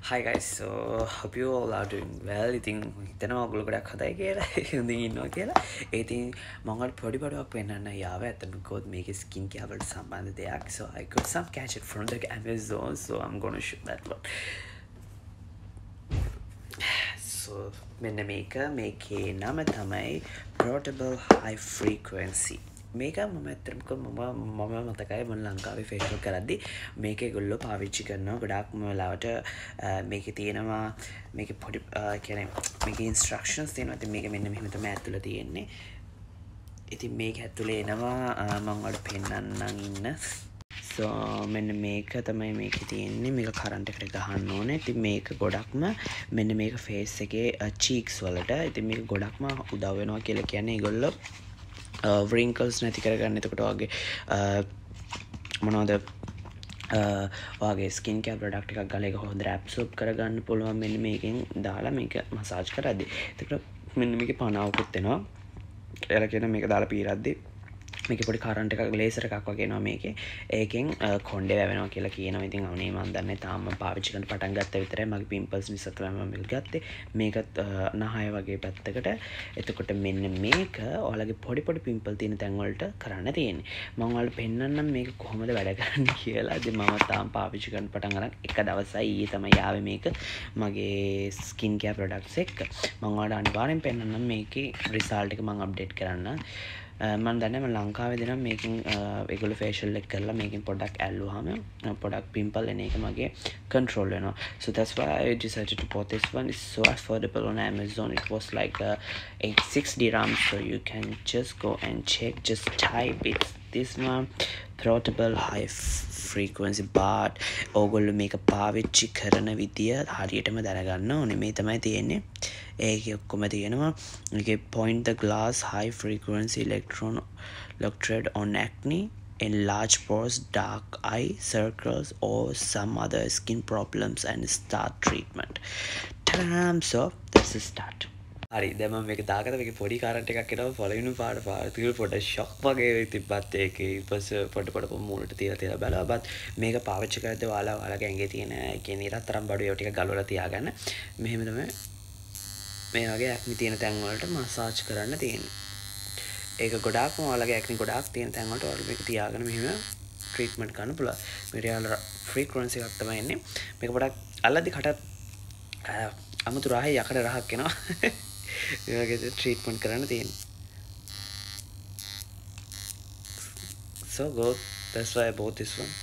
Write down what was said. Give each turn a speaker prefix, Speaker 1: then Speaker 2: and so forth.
Speaker 1: Hi guys, so hope you all are doing well. ඉතින් හිතනවා ඔයගොල්ලෝ ගොඩක් හදයි කියලා. හොඳින් ඉන්නවා කියලා. ඉතින් මම ඔයාලට පොඩි පොඩක් පෙන්නන්න යාව ඇත්තටම කොහොමද මේකේ skin care වලට සම්බන්ධ දෙයක්. So I got some gadget from the Amazon, so I'm gonna show that one. So මෙන්න මේකේ නම තමයි portable high frequency. මේක මම ඇත්තටම මම මතකයි මම ලංකාවේ ෆේස්බුක් කරද්දි මේක ඒගොල්ලෝ පාවිච්චි කරනවා ගොඩාක්ම වෙලාවට මේකේ තියෙනවා මේකේ පොඩි කියන්නේ මේකේ ඉන්ස්ට්‍රක්ෂන්ස් තියෙනවා ඉතින් මේක මෙන්න මෙහෙම තමයි ඇතුළේ තියෙන්නේ ඉතින් මේක ඇතුළේ එනවා මම ඔයාලට පෙන්නන්නම් ඉන්න so මෙන්න මේක තමයි මේකේ තියෙන්නේ මේක කරන්ට් එකට ගහන්න ඕනේ ඉතින් මේක ගොඩක්ම මෙන්න මේක ෆේස් එකේ cheeks වලට ඉතින් මේක ගොඩක්ම උදව් වෙනවා කියලා කියන්නේ ඒගොල්ලෝ wrinkles නැති කරගන්න එතකොට වගේ මොනවද වගේ ස්කින් කෙයාර් ප්‍රොඩක්ට් එකක් ගාලා ඒක හොඳට ඇබ්සෝබ් කරගන්න පුළුවන් මෙන්න මේකෙන් දාලා මේක මසාජ් කරද්දී එතකොට මෙන්න මේකේ පණාවකුත් එනවා එයාලා කියන මේක දාලා පීරද්දී මේකේ පොඩි කරන්ට් එකක් ලේසර් එකක් වගේ එනවා මේකේ ඒකෙන් කොණ්ඩේ වැවෙනවා කියලා කියනවා ඉතින් අනේ මන් දන්නේ තාම පාවිච්චි කරන්න පටන් ගත්ත විතරයි මගේ පිම්පල්ස් නිසා තමයි මම මේක ගත්තේ මේකත් නහය වගේ පැත්තකට එතකොට මෙන්න මේක ඔයාලගේ පොඩි පිම්පල් තියෙන තැන් වලට කරන්න තියෙන්නේ මම ඔයාලට පෙන්නන්නම් මේක කොහොමද වැඩ කරන්නේ කියලා ඉතින් මම තාම පාවිච්චි කරන්න පටන් අරන් එක දවසයි ඊයේ තමයි ආවේ මේක මගේ ස්කින් කෙයාර් ප්‍රොඩක්ට්ස් එක්ක මම ඔයාලට අනිවාර්යෙන් පෙන්නන්නම් මේකේ රිසල්ට් එක මම අප්ඩේට් කරන්න මම දන්නේ මම ලංකාවේ දෙනම් මේකෙන් ඒගොල්ලෝ ෆේෂියල් එක කරලා මේකෙන් පොඩක් ඇල්ලුවාම පොඩක් පිම්පල් එන එක මගේ control වෙනවා so that's why I decided to bought this one it's so affordable on Amazon it was like 86 dirhams so you can just go and check just type it this one portable high frequency but ඕගොල්ලෝ මේක පාවිච්චි කරන විදිය හරියටම දැනගන්න ඕනේ මේ තමයි තියෙන්නේ ඒකේ ඔක්කොම තියෙනවා ඒකේ point the glass high frequency electrode on acne enlarge pores dark eye circles or some other skin problems and start treatment so that's the start හරි දැන් මම මේක දාගත්තා මේකේ පොඩි කරන්ට් එකක් එනවා පළවෙනි පාට පොඩ ෂොක් වගේ තිබ්බත් ඒකේ ඊපස්සේ පොඩ මූලට තියලා බලලා බත් මේක පාවිච්චි කරද්දී ඔයාලගේ ඇඟේ තියෙන ඒකේ නිරතරම් බඩු ඒව ටික ගලවලා තියාගන්න මෙහෙම තමයි මේ වගේ ඇක්නි තියෙන තැන් වලට මසාජ් කරන්න තියෙන්නේ ඒක ගොඩාක්ම ඔයාලගේ ඇක්නි ගොඩාක් තියෙන තැන් වලට ඔයාලා මේක තියාගෙන මෙහෙම ට්‍රීට්මන්ට් කරන්න පුළුවන් මෙරියල් ෆ්‍රීකවන්සි එකක් තමයි එන්නේ මේක පොඩක් අල්ලද්දි කට අමුතු රහයි යකඩ රහක් එනවා මේ වගේ ට්‍රීට්මන්ට් කරන්න තියෙන්නේ so go that's why I bought this one